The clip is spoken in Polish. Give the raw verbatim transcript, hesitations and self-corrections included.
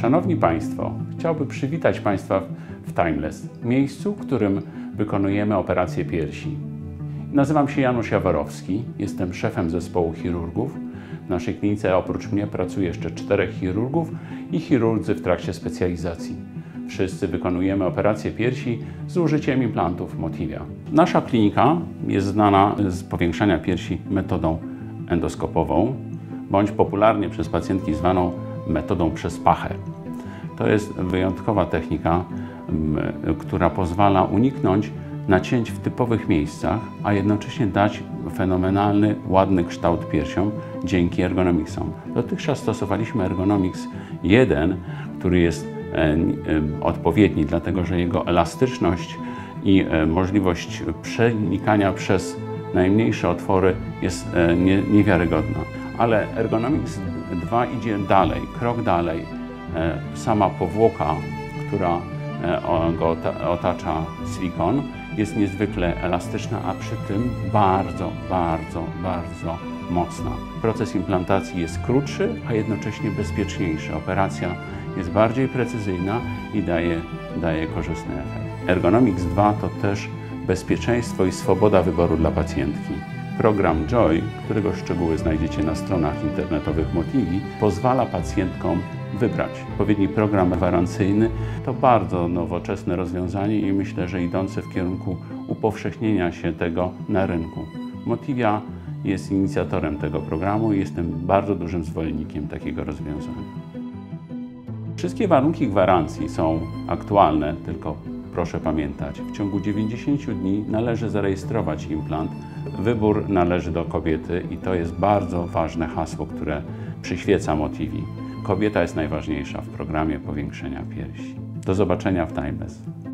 Szanowni Państwo, chciałbym przywitać Państwa w Timeless, miejscu, w którym wykonujemy operację piersi. Nazywam się Janusz Jaworowski, jestem szefem zespołu chirurgów. W naszej klinice oprócz mnie pracuje jeszcze czterech chirurgów i chirurdzy w trakcie specjalizacji. Wszyscy wykonujemy operację piersi z użyciem implantów Motivia. Nasza klinika jest znana z powiększania piersi metodą endoskopową, bądź popularnie przez pacjentki zwaną metodą przez pachę. To jest wyjątkowa technika, która pozwala uniknąć nacięć w typowych miejscach, a jednocześnie dać fenomenalny, ładny kształt piersiom dzięki ergonomiksom. Dotychczas stosowaliśmy Ergonomix jeden, który jest odpowiedni, dlatego że jego elastyczność i możliwość przenikania przez najmniejsze otwory jest niewiarygodna. Ale Ergonomix dwa idzie dalej, krok dalej. Sama powłoka, która go otacza silikon, jest niezwykle elastyczna, a przy tym bardzo, bardzo, bardzo mocna. Proces implantacji jest krótszy, a jednocześnie bezpieczniejszy. Operacja jest bardziej precyzyjna i daje, daje korzystny efekt. Ergonomix dwa to też bezpieczeństwo i swoboda wyboru dla pacjentki. Program Joy, którego szczegóły znajdziecie na stronach internetowych Motivi, pozwala pacjentkom wybrać odpowiedni program gwarancyjny. To bardzo nowoczesne rozwiązanie i myślę, że idące w kierunku upowszechnienia się tego na rynku. Motivia jest inicjatorem tego programu i jestem bardzo dużym zwolennikiem takiego rozwiązania. Wszystkie warunki gwarancji są aktualne, tylko proszę pamiętać, w ciągu dziewięćdziesięciu dni należy zarejestrować implant. Wybór należy do kobiety i to jest bardzo ważne hasło, które przyświeca Motivi. Kobieta jest najważniejsza w programie powiększenia piersi. Do zobaczenia w Timeless.